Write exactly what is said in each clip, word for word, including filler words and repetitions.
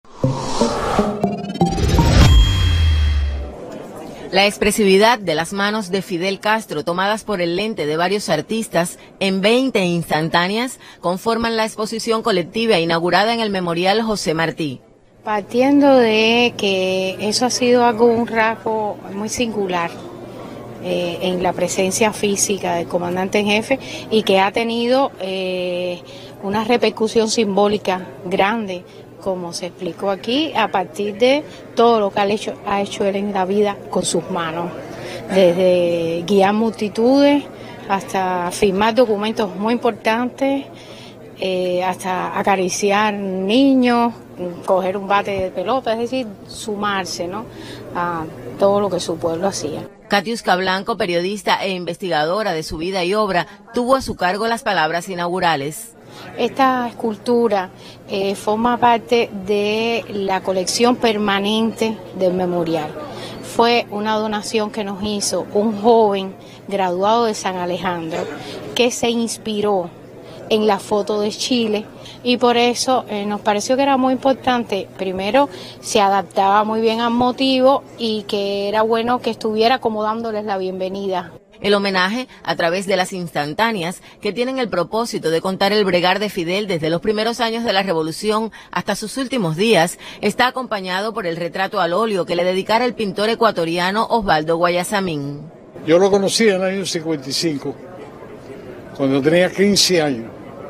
La expresividad de las manos de Fidel Castro, tomadas por el lente de varios artistas en veinte instantáneas, conforman la exposición colectiva inaugurada en el Memorial José Martí. Partiendo de que eso ha sido algo, un rasgo muy singular eh, en la presencia física del comandante en jefe y que ha tenido eh, una repercusión simbólica grande, como se explicó aquí, a partir de todo lo que ha hecho, ha hecho él en la vida con sus manos, desde guiar multitudes hasta firmar documentos muy importantes, eh, hasta acariciar niños, coger un bate de pelota, es decir, sumarse, ¿no?, a todo lo que su pueblo hacía. Katiuska Blanco, periodista e investigadora de su vida y obra, tuvo a su cargo las palabras inaugurales. Esta escultura eh, forma parte de la colección permanente del memorial. Fue una donación que nos hizo un joven graduado de San Alejandro que se inspiró en la foto de Chile y por eso eh, nos pareció que era muy importante. Primero, se adaptaba muy bien al motivo y que era bueno que estuviera como dándoles la bienvenida. El homenaje, a través de las instantáneas, que tienen el propósito de contar el bregar de Fidel desde los primeros años de la Revolución hasta sus últimos días, está acompañado por el retrato al óleo que le dedicara el pintor ecuatoriano Osvaldo Guayasamín. Yo lo conocí en el año cincuenta y cinco, cuando tenía quince años,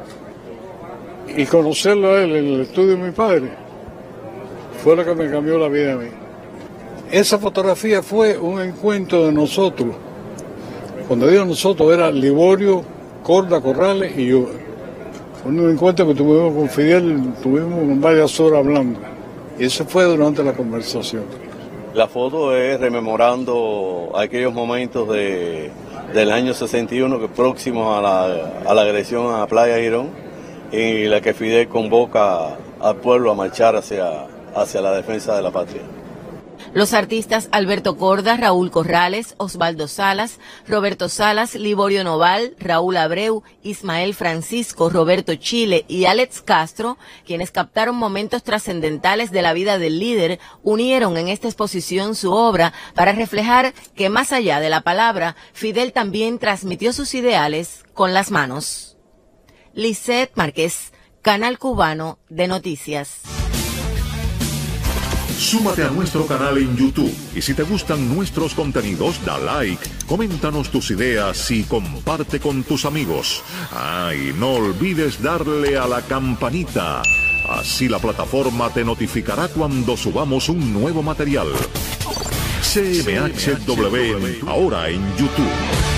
y conocerlo a él en el estudio de mi padre fue lo que me cambió la vida a mí. Esa fotografía fue un encuentro de nosotros. Cuando digo nosotros, era Liborio, Corda, Corrales y yo. Fue un encuentro que tuvimos con Fidel, tuvimos varias horas hablando. Y eso fue durante la conversación. La foto es rememorando aquellos momentos de, del año sesenta y uno, que próximos a la, a la agresión a Playa Girón, en la que Fidel convoca al pueblo a marchar hacia, hacia la defensa de la patria. Los artistas Alberto Corda, Raúl Corrales, Osvaldo Salas, Roberto Salas, Liborio Noval, Raúl Abreu, Ismael Francisco, Roberto Chile y Alex Castro, quienes captaron momentos trascendentales de la vida del líder, unieron en esta exposición su obra para reflejar que más allá de la palabra, Fidel también transmitió sus ideales con las manos. Lisette Márquez, Canal Cubano de Noticias. Súmate a nuestro canal en YouTube y si te gustan nuestros contenidos, da like, coméntanos tus ideas y comparte con tus amigos. Ah, y no olvides darle a la campanita. Así la plataforma te notificará cuando subamos un nuevo material. C M H W, ahora en YouTube.